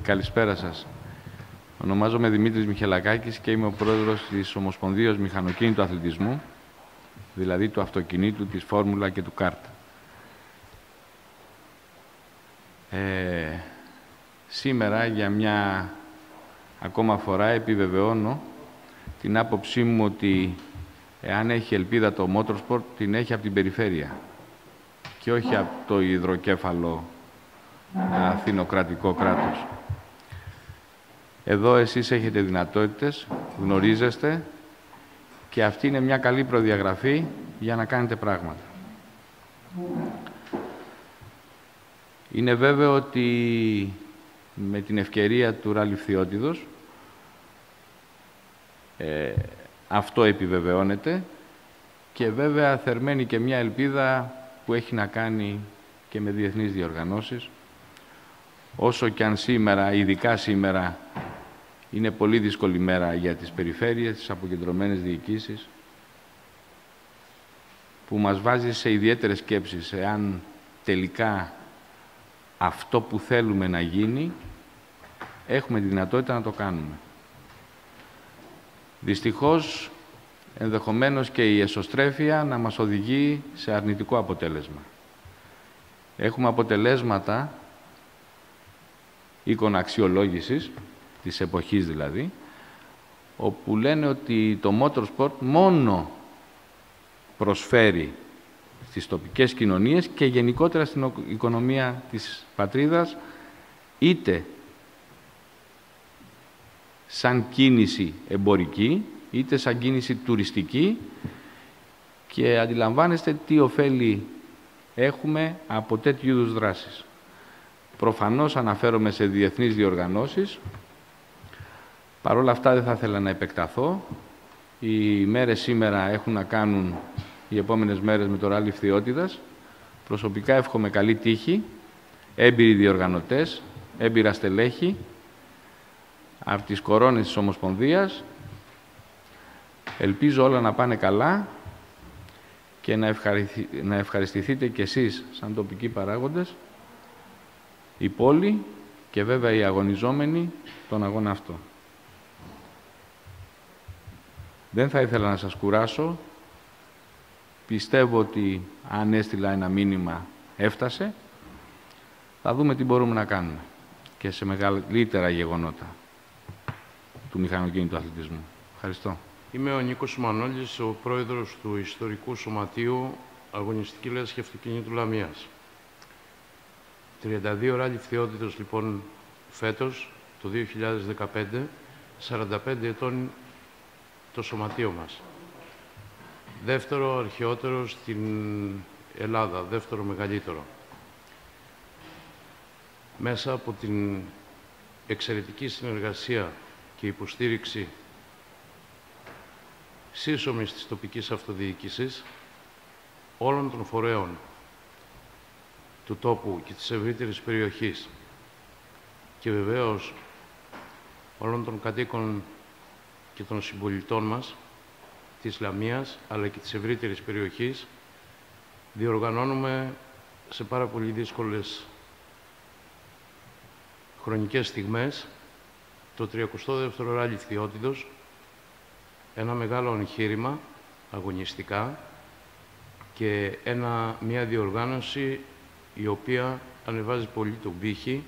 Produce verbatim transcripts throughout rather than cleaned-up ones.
Καλησπέρα σας. Ονομάζομαι Δημήτρης Μιχελακάκης και είμαι ο πρόεδρος της Ομοσπονδίας Μηχανοκίνητου Αθλητισμού, δηλαδή του αυτοκινήτου, της Φόρμουλα και του Κάρτ. Ε, σήμερα, για μια ακόμα φορά, επιβεβαιώνω την άποψή μου ότι εάν έχει ελπίδα το motorsport, την έχει από την περιφέρεια και όχι από το υδροκέφαλο αθηνοκρατικό κράτος. Εδώ εσείς έχετε δυνατότητες, γνωρίζεστε και αυτή είναι μια καλή προδιαγραφή για να κάνετε πράγματα. Είναι βέβαιο ότι με την ευκαιρία του Ράλι Φθιώτιδος ε, αυτό επιβεβαιώνεται και βέβαια θερμαίνει και μια ελπίδα που έχει να κάνει και με διεθνείς διοργανώσεις. Όσο και αν σήμερα, ειδικά σήμερα, είναι πολύ δύσκολη μέρα για τις περιφέρειες, τις αποκεντρωμένες διοικήσεις, που μας βάζει σε ιδιαίτερες σκέψεις, εάν τελικά αυτό που θέλουμε να γίνει, έχουμε τη δυνατότητα να το κάνουμε. Δυστυχώς, ενδεχομένως και η εσωστρέφεια να μας οδηγεί σε αρνητικό αποτέλεσμα. Έχουμε αποτελέσματα οίκων αξιολόγησης, της εποχής δηλαδή, όπου λένε ότι το motorsport μόνο προσφέρει στις τοπικές κοινωνίες και γενικότερα στην οικονομία της πατρίδας, είτε σαν κίνηση εμπορική, είτε σαν κίνηση τουριστική, και αντιλαμβάνεστε τι ωφέλη έχουμε από τέτοιου είδους δράσεις. Προφανώς αναφέρομαι σε διεθνείς διοργανώσεις. Παρ' όλα αυτά δεν θα ήθελα να επεκταθώ. Οι μέρες σήμερα έχουν να κάνουν, οι επόμενες μέρες, με το Ράλι Φθιώτιδας. Προσωπικά εύχομαι καλή τύχη, έμπειροι διοργανωτές, έμπειρα στελέχη, από τις κορώνες της Ομοσπονδίας. Ελπίζω όλα να πάνε καλά και να, ευχαριστη... να ευχαριστηθείτε κι εσείς σαν τοπικοί παράγοντες, η πόλη και βέβαια οι αγωνιζόμενοι τον αγώνα αυτό. Δεν θα ήθελα να σας κουράσω. Πιστεύω ότι αν έστειλα ένα μήνυμα έφτασε. Θα δούμε τι μπορούμε να κάνουμε και σε μεγαλύτερα γεγονότα του μηχανοκίνητου αθλητισμού. Ευχαριστώ. Είμαι ο Νίκος Μανώλης, ο πρόεδρος του Ιστορικού Σωματείου Αγωνιστική Λέσχη Αυτοκινήτου Λαμίας. τριάντα δύο Ράλι Φθιώτιδος λοιπόν φέτος, το δύο χιλιάδες δεκαπέντε, σαράντα πέντε ετών το σωματείο μας. Δεύτερο αρχαιότερο στην Ελλάδα, δεύτερο μεγαλύτερο. Μέσα από την εξαιρετική συνεργασία και υποστήριξη σύσσωμης της τοπικής αυτοδιοίκησης, όλων των φορέων του τόπου και της ευρύτερης περιοχής και βεβαίως όλων των κατοίκων και των συμπολιτών μας της Λαμίας αλλά και της ευρύτερης περιοχής, διοργανώνουμε σε πάρα πολύ δύσκολες χρονικές στιγμές το τριακοστό δεύτερο Ράλι Φθιώτιδος, ένα μεγάλο εγχείρημα αγωνιστικά και ένα, μια διοργάνωση η οποία ανεβάζει πολύ τον πύχη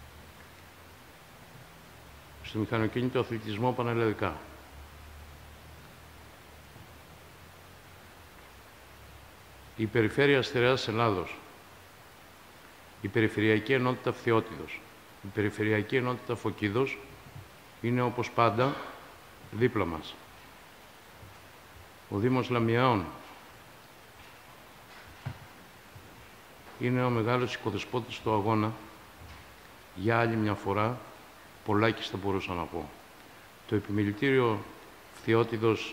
στο μηχανοκίνητο αθλητισμό πανελλαδικά. Η Περιφέρεια Στερεάς Ελλάδος, η Περιφερειακή Ενότητα Φθιώτιδος, η Περιφερειακή Ενότητα Φωκίδος είναι όπως πάντα δίπλα μας. Ο Δήμος Λαμιαίων είναι ο μεγάλος οικοδεσπότης του αγώνα. Για άλλη μια φορά, πολλάκις θα μπορούσα να πω. Το Επιμελητήριο Φθιώτιδος,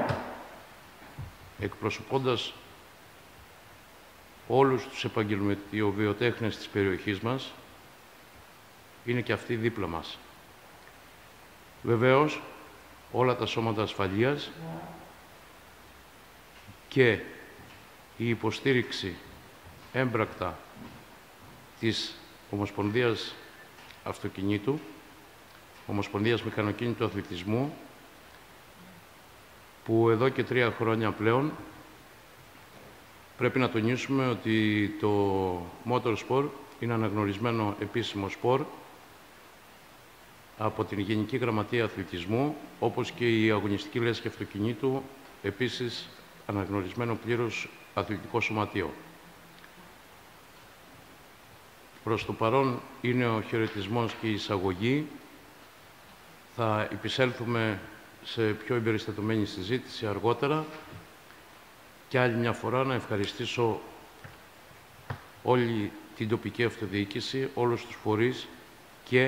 εκπροσωπώντας όλους τους επαγγελματιοβιοτέχνες της περιοχής μας, είναι και αυτοί δίπλα μας. Βεβαίως, όλα τα σώματα ασφαλείας και η υποστήριξη έμπρακτα της Ομοσπονδίας Αυτοκινήτου, Ομοσπονδίας Μηχανοκίνητου Αθλητισμού, που εδώ και τρία χρόνια πλέον πρέπει να τονίσουμε ότι το motorsport είναι αναγνωρισμένο επίσημο σπορ από την Γενική Γραμματεία Αθλητισμού, όπως και η Αγωνιστική Λέσχη Αυτοκινήτου, επίσης αναγνωρισμένο πλήρως αθλητικό σωματείο. Προς το παρόν είναι ο χαιρετισμός και η εισαγωγή. Θα επισέλθουμε σε πιο εμπεριστατωμένη συζήτηση αργότερα. Και άλλη μια φορά να ευχαριστήσω όλη την τοπική αυτοδιοίκηση, όλους τους φορείς και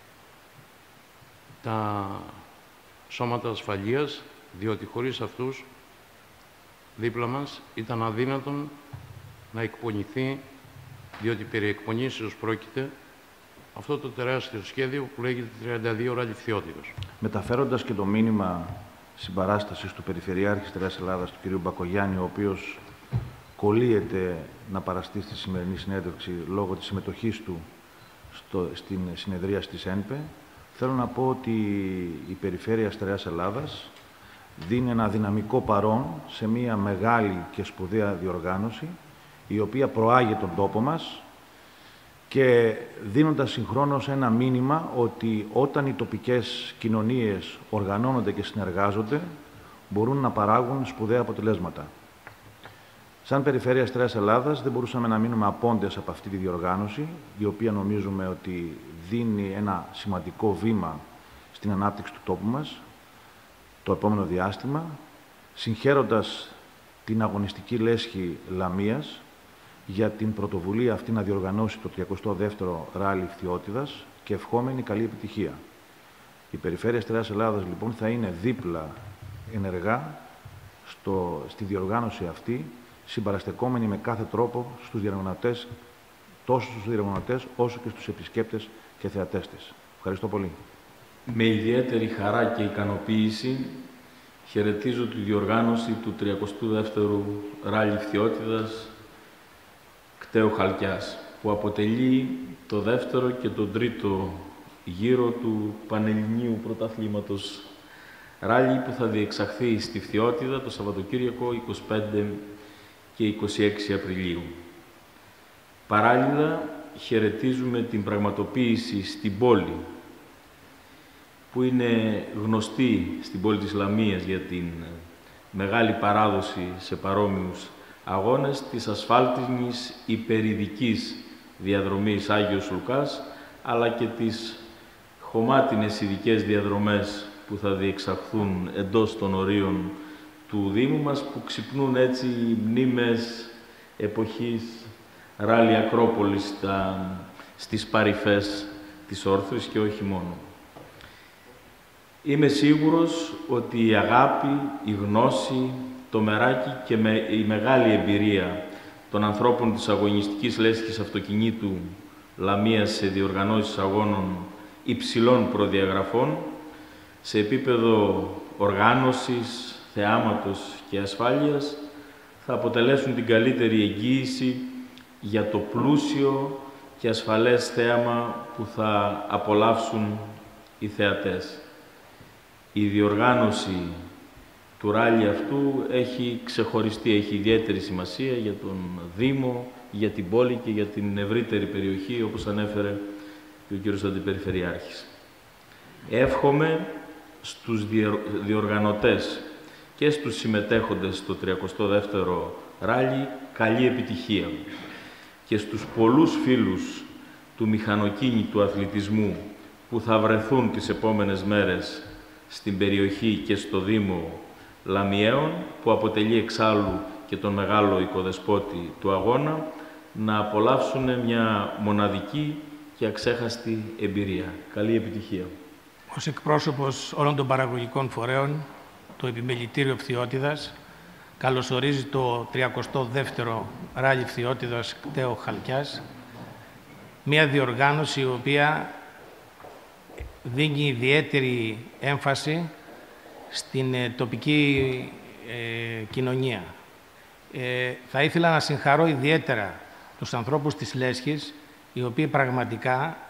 τα σώματα ασφαλείας, διότι χωρίς αυτούς δίπλα μας ήταν αδύνατον να εκπονηθεί, διότι περί εκπονήσεως πρόκειται, αυτό το τεράστιο σχέδιο που λέγεται τριάντα δύο Ράλι Φθιώτιδος. Μεταφέροντας και το μήνυμα συμπαράστασης του Περιφερειάρχη Στερεάς Ελλάδας, του κ. Μπακογιάννη, ο οποίος κολλείεται να παραστεί στη σημερινή συνέντευξη λόγω της συμμετοχής του στο, στην συνεδρία της ΕΝΠΕ, θέλω να πω ότι η Περιφέρεια Στερεάς Ελλάδας δίνει ένα δυναμικό παρόν σε μια μεγάλη και σπουδαία διοργάνωση, η οποία προάγει τον τόπο μας και δίνοντας συγχρόνως ένα μήνυμα ότι όταν οι τοπικές κοινωνίες οργανώνονται και συνεργάζονται, μπορούν να παράγουν σπουδαία αποτελέσματα. Σαν Περιφέρεια Στερεάς Ελλάδας δεν μπορούσαμε να μείνουμε απόντες από αυτή τη διοργάνωση, η οποία νομίζουμε ότι δίνει ένα σημαντικό βήμα στην ανάπτυξη του τόπου μας το επόμενο διάστημα, συγχαίροντας την αγωνιστική λέσχη Λαμίας για την πρωτοβουλία αυτή να διοργανώσει το τριακοστό δεύτερο Ράλι Φθιώτιδας και ευχόμενη καλή επιτυχία. Η Περιφέρεια Στερεάς Ελλάδας λοιπόν θα είναι δίπλα ενεργά στο, στη διοργάνωση αυτή, συμπαραστεκόμενοι με κάθε τρόπο στους διοργανωτές, τόσο στους διοργανωτές όσο και στους επισκέπτες και θεατές της. Ευχαριστώ πολύ. Με ιδιαίτερη χαρά και ικανοποίηση χαιρετίζω τη διοργάνωση του τριακοστού δεύτερου Ράλι Φθιώτιδας Κταίου Χαλκιάς, που αποτελεί το δεύτερο και το τρίτο γύρο του Πανελληνίου Πρωταθλήματος Ράλι, που θα διεξαχθεί στη Φθιώτιδα το Σαββατοκύριακο είκοσι πέντε και είκοσι έξι Απριλίου. Παράλληλα, χαιρετίζουμε την πραγματοποίηση στην πόλη, που είναι γνωστή στην πόλη της Λαμίας για την μεγάλη παράδοση σε παρόμοιους αγώνες της ασφάλτινης υπερηδικής διαδρομής Άγιος Λουκάς, αλλά και τις χωμάτινες ειδικές διαδρομές που θα διεξαχθούν εντός των ορίων του Δήμου μας, που ξυπνούν έτσι μνήμες εποχής Ράλι Ακρόπολης στα, στις παρυφές της Όρθρης και όχι μόνο. Είμαι σίγουρος ότι η αγάπη, η γνώση, το μεράκι και με, η μεγάλη εμπειρία των ανθρώπων της αγωνιστικής λέσχης αυτοκινήτου Λαμίας σε διοργανώσεις αγώνων υψηλών προδιαγραφών, σε επίπεδο οργάνωσης, θεάματος και ασφάλειας, θα αποτελέσουν την καλύτερη εγγύηση για το πλούσιο και ασφαλές θέαμα που θα απολαύσουν οι θεατές. Η διοργάνωση του ράλι αυτού έχει ξεχωριστεί, έχει ιδιαίτερη σημασία για τον Δήμο, για την πόλη και για την ευρύτερη περιοχή, όπως ανέφερε και ο κύριος Αντιπεριφερειάρχης. Εύχομαι στους διοργανωτές και στους συμμετέχοντες στο τριακοστό δεύτερο ράλι καλή επιτυχία και στους πολλούς φίλους του μηχανοκίνητου αθλητισμού που θα βρεθούν τις επόμενες μέρες στην περιοχή και στο Δήμο Λαμιαίων, που αποτελεί εξάλλου και τον μεγάλο οικοδεσπότη του αγώνα, να απολαύσουν μια μοναδική και αξέχαστη εμπειρία. Καλή επιτυχία. Ως εκπρόσωπος όλων των παραγωγικών φορέων, το Επιμελητήριο Φθιώτιδας καλωσορίζει το τριακοστό δεύτερο Ράλι Φθιώτιδας Κταίου Χαλκιάς, μια διοργάνωση η οποία δίνει ιδιαίτερη έμφαση στην ε, τοπική ε, κοινωνία. Ε, θα ήθελα να συγχαρώ ιδιαίτερα τους ανθρώπους της Λέσχης, οι οποίοι πραγματικά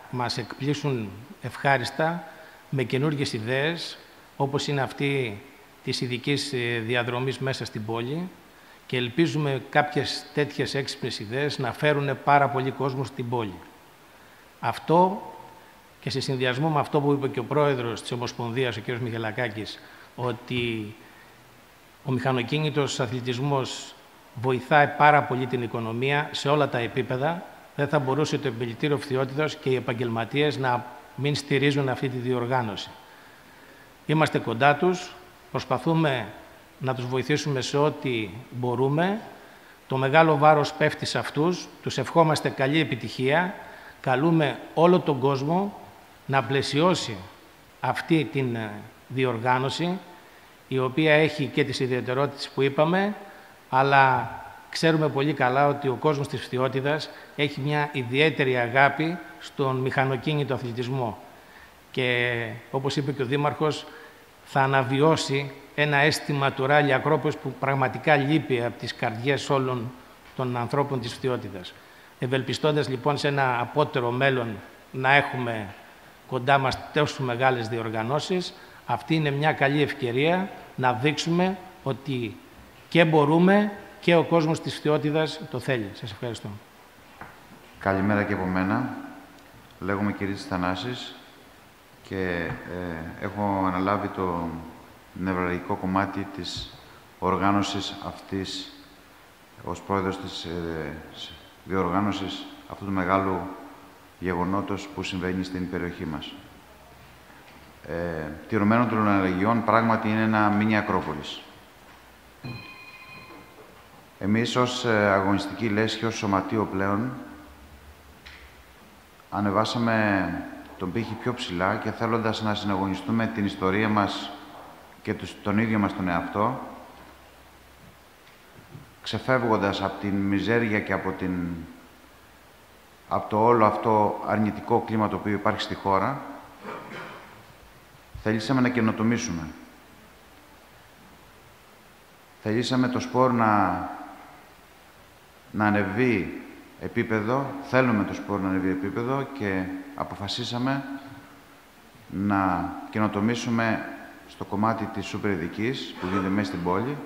μας εκπλήσουν ευχάριστα με καινούργιες ιδέες, όπως είναι αυτή της ειδικής διαδρομής μέσα στην πόλη, και ελπίζουμε κάποιες τέτοιες έξυπνες ιδέες να φέρουν πάρα πολύ κόσμο στην πόλη. Αυτό, και σε συνδυασμό με αυτό που είπε και ο πρόεδρος της Ομοσπονδίας, ο κ. Μιχελακάκης, ότι ο μηχανοκίνητος αθλητισμός βοηθάει πάρα πολύ την οικονομία σε όλα τα επίπεδα, δεν θα μπορούσε το Επιμελητήριο Φθιώτιδος και οι επαγγελματίες να μην στηρίζουν αυτή τη διοργάνωση. Είμαστε κοντά τους, προσπαθούμε να τους βοηθήσουμε σε ό,τι μπορούμε. Το μεγάλο βάρος πέφτει σε αυτούς, τους ευχόμαστε καλή επιτυχία. Καλούμε όλο τον κόσμο να πλαισιώσει αυτή την διοργάνωση, η οποία έχει και τις ιδιαιτερότητες που είπαμε, αλλά ξέρουμε πολύ καλά ότι ο κόσμος της Φθιώτιδας έχει μια ιδιαίτερη αγάπη στον μηχανοκίνητο αθλητισμό. Και όπως είπε και ο Δήμαρχος, θα αναβιώσει ένα αίσθημα του Ράλι Ακρόπολης που πραγματικά λείπει από τις καρδιές όλων των ανθρώπων της Φθιώτιδας. Ευελπιστώντας λοιπόν σε ένα απότερο μέλλον να έχουμε κοντά μας τόσο μεγάλες διοργανώσεις, αυτή είναι μια καλή ευκαιρία να δείξουμε ότι και μπορούμε και ο κόσμος της Φθιώτιδας το θέλει. Σας ευχαριστώ. Καλημέρα και από μένα. Λέγομαι Κυρίτης Θανάσης και ε, έχω αναλάβει το νευραλγικό κομμάτι της οργάνωσης αυτής ως πρόεδρος της ε, διοργάνωσης αυτού του μεγάλου γεγονότος που συμβαίνει στην περιοχή μας. Ε, τηρωμένο των Λοναργιών πράγματι είναι ένα μίνι Ακρόπολης. Εμείς ως ε, αγωνιστική λέσχη, ως σωματείο πλέον, ανεβάσαμε τον πύχη πιο ψηλά και θέλοντας να συναγωνιστούμε την ιστορία μας και τον ίδιο μας τον εαυτό, ξεφεύγοντας από την μιζέρια και από, την, από το όλο αυτό αρνητικό κλίμα το οποίο υπάρχει στη χώρα, θελήσαμε να καινοτομήσουμε. Θελήσαμε το σπορ να, να ανεβεί επίπεδο, θέλουμε το σπορ να ανεβεί επίπεδο και αποφασίσαμε να καινοτομήσουμε στο κομμάτι της σούπερ ειδικής που γίνεται μέσα στην πόλη,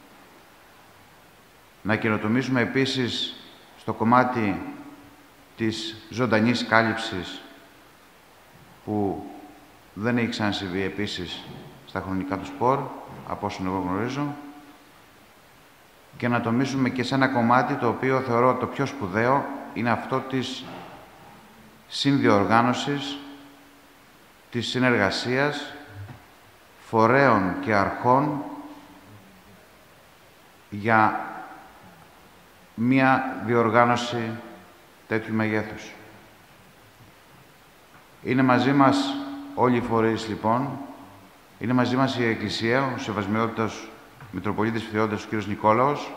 να καινοτομήσουμε επίσης στο κομμάτι της ζωντανής κάλυψης που δεν έχει ξανασυμβεί επίσης στα χρονικά του σπορ, από όσον εγώ γνωρίζω, και να τομίσουμε και σε ένα κομμάτι το οποίο θεωρώ το πιο σπουδαίο, είναι αυτό της συνδιοργάνωσης, της συνεργασίας φορέων και αρχών για μία διοργάνωση τέτοιου μεγέθους. Είναι μαζί μας όλοι οι φορείς, λοιπόν. Είναι μαζί μας η Εκκλησία, ο Σεβασμιότητας Μητροπολίτης Φθιώτιδας, ο κ. Νικόλαος.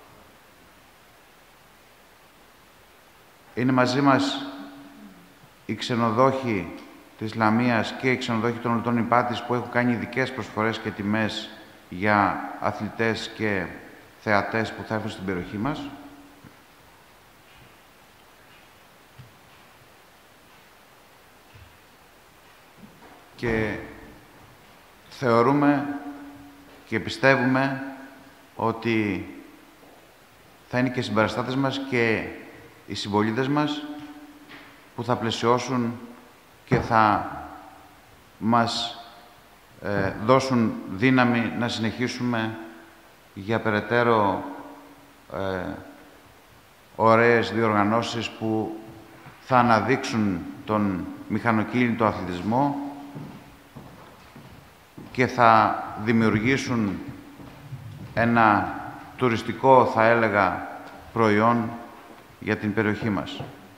Είναι μαζί μας οι ξενοδόχοι της Λαμίας και οι ξενοδόχοι των Ορτών Ιπάτης που έχουν κάνει ειδικές προσφορές και τιμές για αθλητές και θεατές που θα έρθουν στην περιοχή μας. Και θεωρούμε και πιστεύουμε ότι θα είναι και οι συμπαραστάτες μας και οι συμπολίτες μας που θα πλαισιώσουν και θα μας ε, δώσουν δύναμη να συνεχίσουμε για περαιτέρω ε, ωραίες διοργανώσεις που θα αναδείξουν τον μηχανοκίνητο αθλητισμό και θα δημιουργήσουν ένα τουριστικό, θα έλεγα, προϊόν για την περιοχή μας.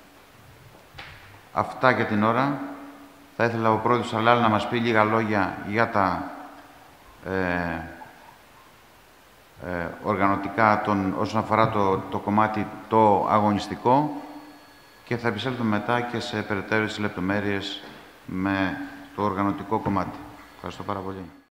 Αυτά για την ώρα. Θα ήθελα ο πρόεδρος Αλάλ να μας πει λίγα λόγια για τα ε, ε, οργανωτικά των, όσον αφορά το, το κομμάτι το αγωνιστικό και θα επισέλθουμε μετά και σε περαιτέρω λεπτομέρειες με το οργανωτικό κομμάτι. Ευχαριστώ πάρα πολύ.